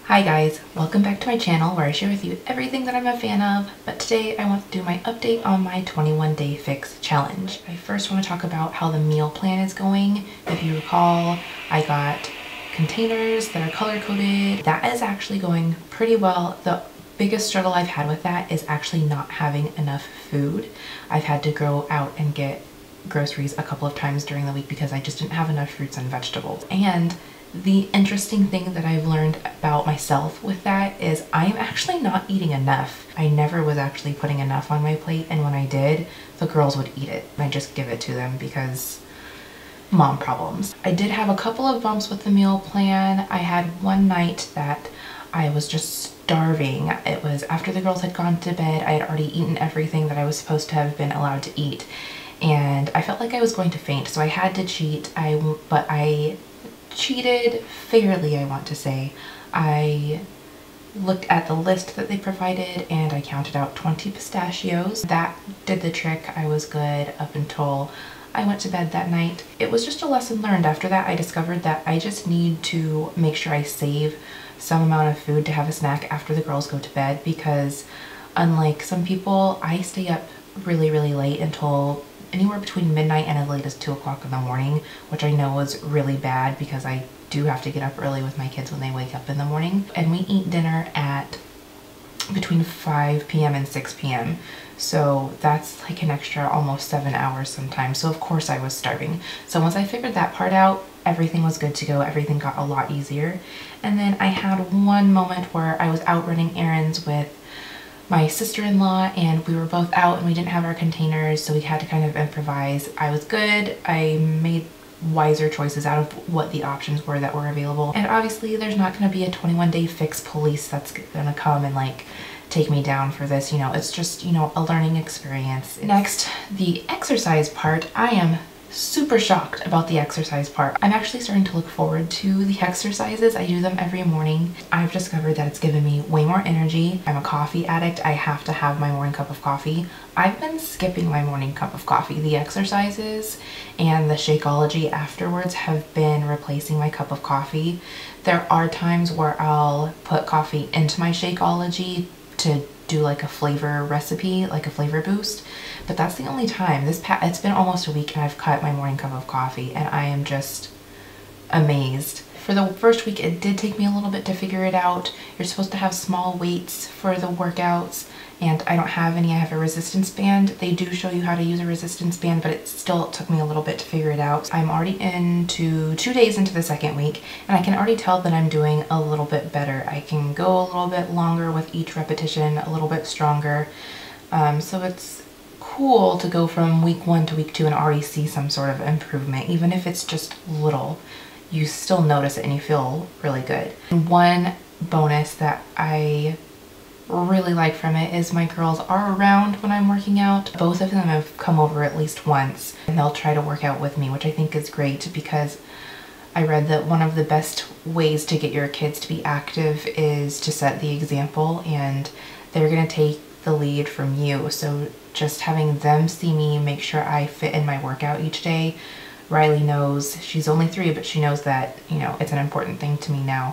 Hi guys, welcome back to my channel where I share with you everything that I'm a fan of, but today I want to do my update on my 21-day fix challenge. I first want to talk about how the meal plan is going. If you recall, I got containers that are color-coded. That is actually going pretty well. The biggest struggle I've had with that is actually not having enough food. I've had to go out and get groceries a couple of times during the week because I just didn't have enough fruits and vegetables. And the interesting thing that I've learned about myself with that is I'm actually not eating enough. I never was actually putting enough on my plate, and when I did, the girls would eat it. I just give it to them because mom problems. I did have a couple of bumps with the meal plan. I had one night that I was just starving. It was after the girls had gone to bed. I had already eaten everything that I was supposed to have been allowed to eat, and I felt like I was going to faint, so I had to cheat. But I cheated fairly, I want to say. I looked at the list that they provided and I counted out 20 pistachios. That did the trick. I was good up until I went to bed that night. It was just a lesson learned. After that, I discovered that I just need to make sure I save some amount of food to have a snack after the girls go to bed, because unlike some people, I stay up really late until anywhere between midnight and as late as 2 o'clock in the morning, which I know is really bad because I do have to get up early with my kids when they wake up in the morning. And we eat dinner at between 5 p.m. and 6 p.m. So that's like an extra almost 7 hours sometimes. So of course I was starving. So once I figured that part out, everything was good to go. Everything got a lot easier. And then I had one moment where I was out running errands with my sister-in-law, and we were both out and we didn't have our containers, so we had to kind of improvise. I was good. I made wiser choices out of what the options were that were available. And obviously there's not going to be a 21-day fix police that's gonna come and like take me down for this. You know, it's just, you know, a learning experience. Next, the exercise part. I am super shocked about the exercise part. I'm actually starting to look forward to the exercises. I do them every morning. I've discovered that it's given me way more energy. I'm a coffee addict. I have to have my morning cup of coffee. I've been skipping my morning cup of coffee. The exercises and the Shakeology afterwards have been replacing my cup of coffee. There are times where I'll put coffee into my Shakeology to do like a flavor recipe, like a flavor boost, but that's the only time. It's been almost a week and I've cut my morning cup of coffee, and I am just amazed. For the first week, it did take me a little bit to figure it out. You're supposed to have small weights for the workouts, and I don't have any. I have a resistance band. They do show you how to use a resistance band, but it still took me a little bit to figure it out. I'm already into 2 days into the second week, and I can already tell that I'm doing a little bit better. I can go a little bit longer with each repetition, a little bit stronger. So it's cool to go from week 1 to week 2 and already see some sort of improvement. Even if it's just little, you still notice it and you feel really good. And one bonus that I really like from it is my girls are around when I'm working out. Both of them have come over at least once, and they'll try to work out with me, which I think is great, because I read that one of the best ways to get your kids to be active is to set the example, and they're gonna take the lead from you. So just having them see me make sure I fit in my workout each day. Riley knows, she's only 3, but she knows that, you know, it's an important thing to me now,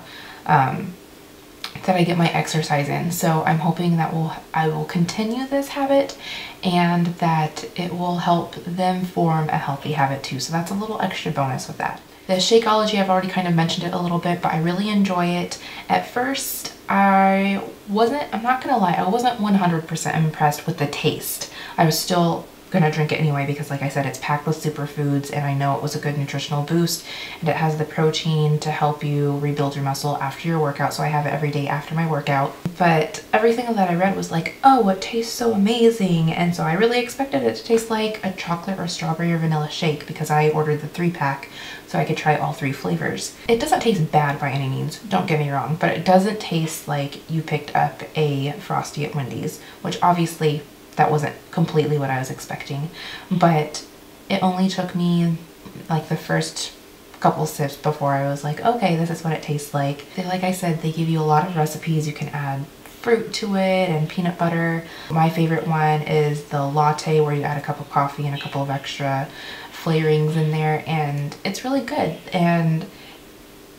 that I get my exercise in. So I'm hoping that I will continue this habit, and that it will help them form a healthy habit too. So that's a little extra bonus with that. The Shakeology, I've already kind of mentioned it a little bit, but I really enjoy it. At first, I'm not gonna lie, I wasn't 100% impressed with the taste. I was still gonna drink it anyway because, like I said, it's packed with superfoods, and I know it was a good nutritional boost, and it has the protein to help you rebuild your muscle after your workout, so I have it every day after my workout. But everything that I read was like, oh, it tastes so amazing, and so I really expected it to taste like a chocolate or strawberry or vanilla shake, because I ordered the 3-pack so I could try all 3 flavors. It doesn't taste bad by any means, don't get me wrong, but it doesn't taste like you picked up a Frosty at Wendy's, which obviously that wasn't completely what I was expecting, but it only took me like the first couple sips before I was like, okay, this is what it tastes like. Like I said, they give you a lot of recipes. You can add fruit to it and peanut butter. My favorite one is the latte, where you add a cup of coffee and a couple of extra flavorings in there, and it's really good. And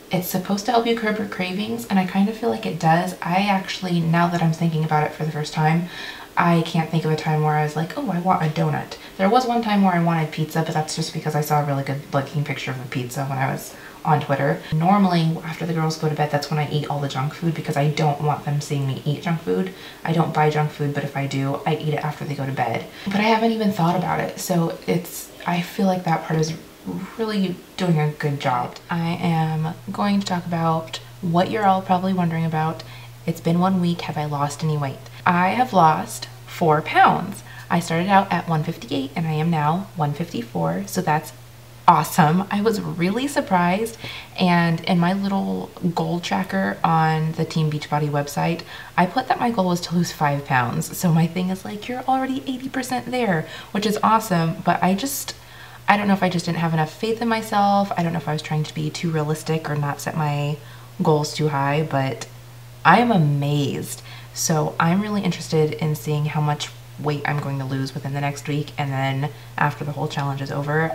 It's supposed to help you curb your cravings, and I kind of feel like it does. I actually, now that I'm thinking about it for the first time, I can't think of a time where I was like, oh, I want a donut. There was one time where I wanted pizza, but that's just because I saw a really good looking picture of the pizza when I was on Twitter. Normally, after the girls go to bed, that's when I eat all the junk food because I don't want them seeing me eat junk food. I don't buy junk food, but if I do, I eat it after they go to bed. But I haven't even thought about it, so I feel like that part is really doing a good job. I am going to talk about what you're all probably wondering about. It's been 1 week. Have I lost any weight? I have lost 4 pounds. I started out at 158 and I am now 154, so that's awesome. I was really surprised, and in my little goal tracker on the Team Beachbody website, I put that my goal was to lose 5 pounds. So my thing is like, you're already 80% there, which is awesome, but I don't know if I just didn't have enough faith in myself. I don't know if I was trying to be too realistic or not set my goals too high, but I am amazed. So I'm really interested in seeing how much weight I'm going to lose within the next week, and then after the whole challenge is over,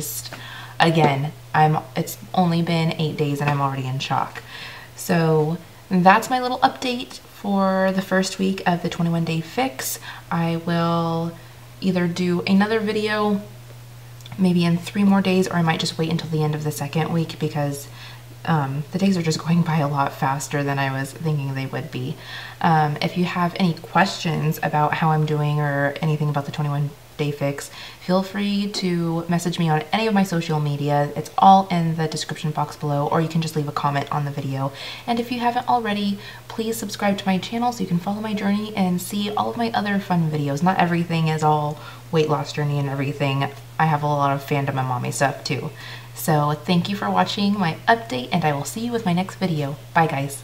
it's only been 8 days and I'm already in shock. So that's my little update for the first week of the 21-day fix. I will either do another video maybe in 3 more days, or I might just wait until the end of the second week because the days are just going by a lot faster than I was thinking they would be. If you have any questions about how I'm doing or anything about the 21-day fix, feel free to message me on any of my social media. It's all in the description box below, or you can just leave a comment on the video. And if you haven't already, please subscribe to my channel so you can follow my journey and see all of my other fun videos. Not everything is all weight loss journey and everything. I have a lot of fandom and mommy stuff too. So thank you for watching my update, and I will see you with my next video. Bye guys.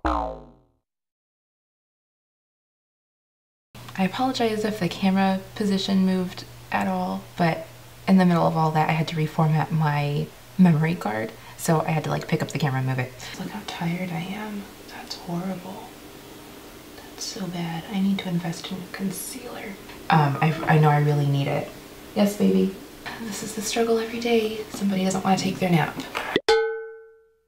I apologize if the camera position moved at all, but in the middle of all that I had to reformat my memory card, so I had to like pick up the camera and move it. Look how tired I am. That's horrible. That's so bad. I need to invest in concealer. I know I really need it. Yes, baby. This is the struggle every day. Somebody doesn't want to take their nap.